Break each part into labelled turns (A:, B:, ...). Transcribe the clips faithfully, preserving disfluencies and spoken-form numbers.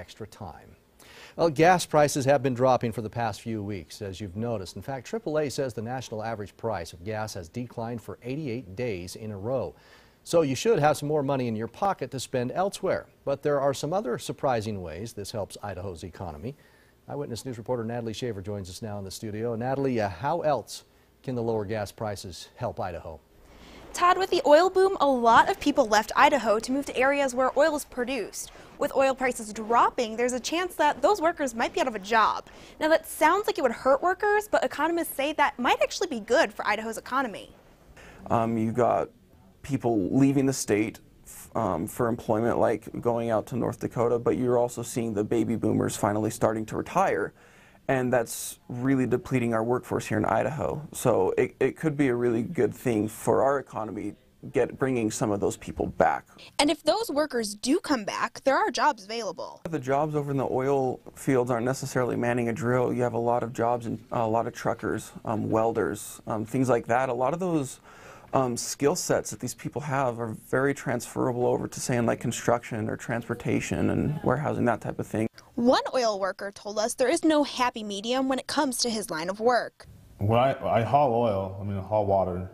A: extra time. Well, gas prices have been dropping for the past few weeks, as you've noticed. In fact, triple A says the national average price of gas has declined for eighty-eight days in a row. So you should have some more money in your pocket to spend elsewhere. But there are some other surprising ways this helps Idaho's economy. Eyewitness News reporter Natalie Shaver joins us now in the studio. Natalie, uh, how else can the lower gas prices help Idaho?
B: Todd, with the oil boom, a lot of people left Idaho to move to areas where oil is produced. With oil prices dropping, there's a chance that those workers might be out of a job. Now, that sounds like it would hurt workers, but economists say that might actually be good for Idaho's economy.
C: Um, you got people leaving the state um, for employment, like going out to North Dakota, but you're also seeing the baby boomers finally starting to retire. And that's really depleting our workforce here in Idaho. So it, it could be a really good thing for our economy, get bringing some of those people back.
B: And if those workers do come back, there are jobs available.
C: The jobs over in the oil fields aren't necessarily manning a drill. You have a lot of jobs, in, a lot of truckers, um, welders, um, things like that. A lot of those um, skill sets that these people have are very transferable over to, say, in like construction or transportation and warehousing, that type of thing.
B: One oil worker told us there is no happy medium when it comes to his line of work.
D: When I, I haul oil, I mean haul water,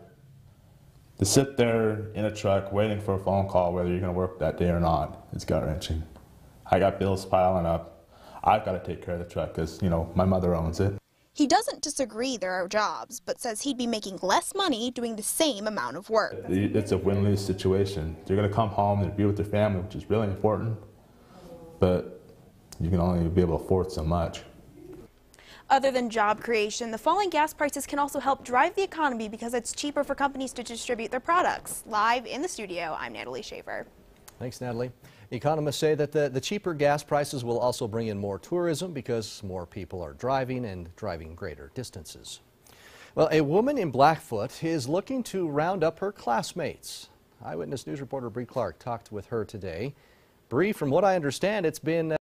D: to sit there in a truck waiting for a phone call whether you're going to work that day or not, it's gut-wrenching. I got bills piling up. I've got to take care of the truck because, you know, my mother owns it.
B: He doesn't disagree there are jobs, but says he'd be making less money doing the same amount of work.
D: It's a win-lose situation. They're going to come home and be with their family, which is really important, but you can only be able to afford so much.
B: Other than job creation, the falling gas prices can also help drive the economy because it's cheaper for companies to distribute their products. Live in the studio, I'm Natalie Shaver.
A: Thanks, Natalie. Economists say that the, the cheaper gas prices will also bring in more tourism because more people are driving and driving greater distances. Well, a woman in Blackfoot is looking to round up her classmates. Eyewitness News reporter Bree Clark talked with her today. Bree, from what I understand, it's been